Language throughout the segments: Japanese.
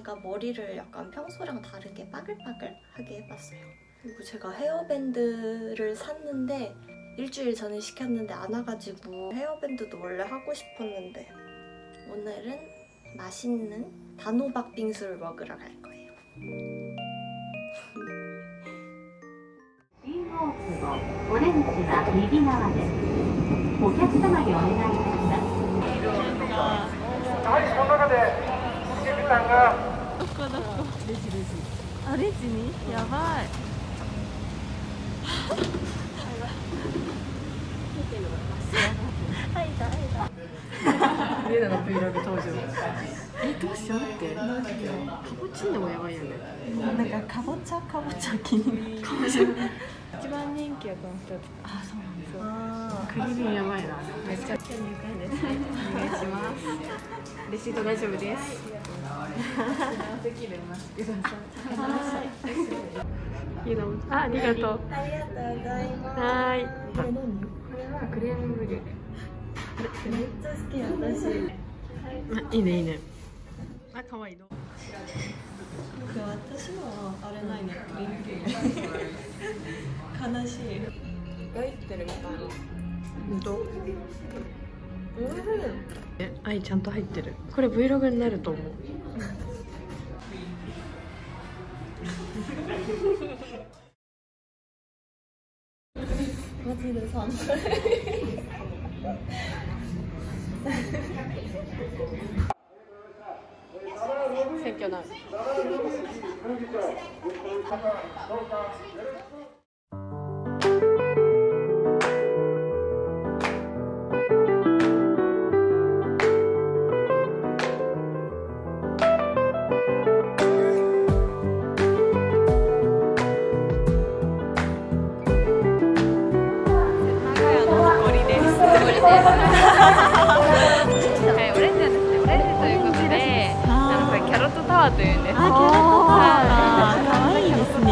제가 머리를 약간 평소랑 다르게 빠글빠글하게 해봤어요. 그리고 제가 헤어밴드를 샀는데 일주일 전에 시켰는데 안 와가지고 헤어밴드도 원래 하고 싶었는데 오늘은 맛있는 단호박 빙수를 먹으러 갈 거예요. オレンジは右側です。お客様にお願いいたします。はい、この中でシェフさんがどこレジあ、レジにやばいリエナの Vlog 登場。どうしようって。かぼちんでもやばいよね。 なんかかぼちゃ気にかぼちゃ一番人気やと思ってた。あ、そうなんですよ。クリーミーやばいな。めっちゃ入会です。お願いします。レシート大丈夫です。席で待ってください。いいの。あ、ありがとう。 ありがとうございます。 はい。 これ何？ これはクレームブリュレ。 めっちゃ好き私。 いいねいいね。あ、可愛いの。 私はあれないね。クリームブリュレ。悲しい。 焼いてるみたいな。本当。愛ちゃんと入ってる。これ Vlog になると思う。 マジで寒い。 選挙ない。というんです。あ、キャロットタワー。可愛いですね。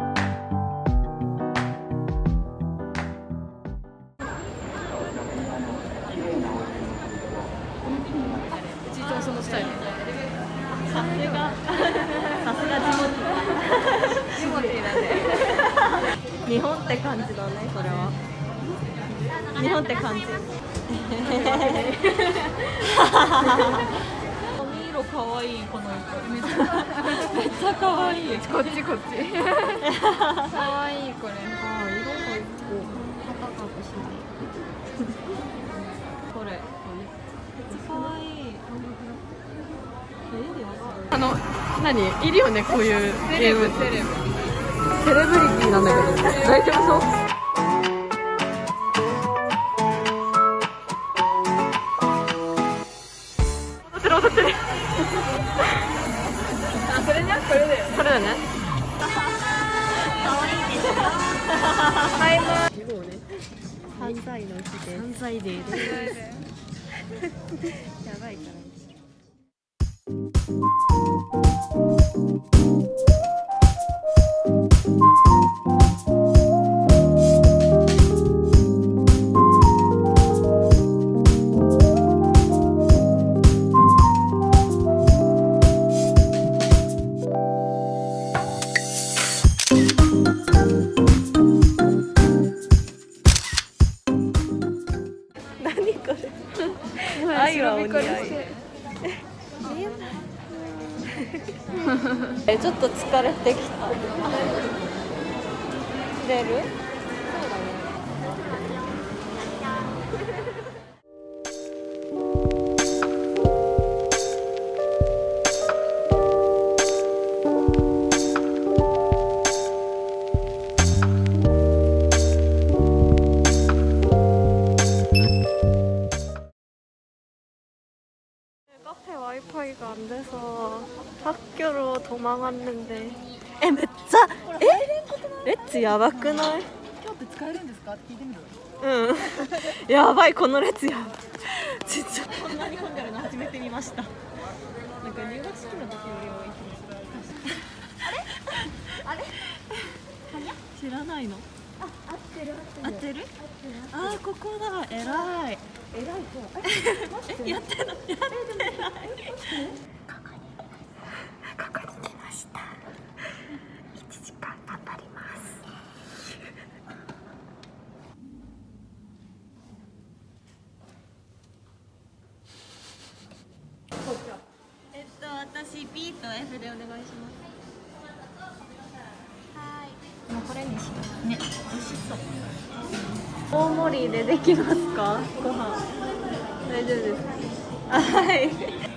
うちとそのスタイル。さすがジモティーだね。 日本って感じだね、それは。日本って感じ。可愛いこのめっちゃ可愛い。 こっち可愛いこれ。 あ、色が一個高かったしない。これめっちゃ可愛い。 何いるよねこういうゲーム。セレブリティなんだけど大丈夫そう？踊ってる。あ、それね、これだよね。これだね。 可愛いでしょ。 はい、もうね。 3歳のうちで。 3歳で。やばいから。 愛はお似合い。ちょっと疲れてきた。出る？카페 와이파이가 안 돼서 학교로 도망왔는데. 에, めっちゃ レッツやばくない？ 今日って使えるんですかって聞いてみる。 うんやばい、この列やばい。ちっちゃこんなに混んでるの初めて見ました。なんか入学式の時より多い気がする。 あれ知らないの？ あ、合ってる合ってる？あー、ここだ。えらい。 えらい子。 やってない。やってない。ここ P と F でお願いします。はい。もうこれにします。ね、美味しそう。大盛りでできますか？ご飯。大丈夫ですか？はい。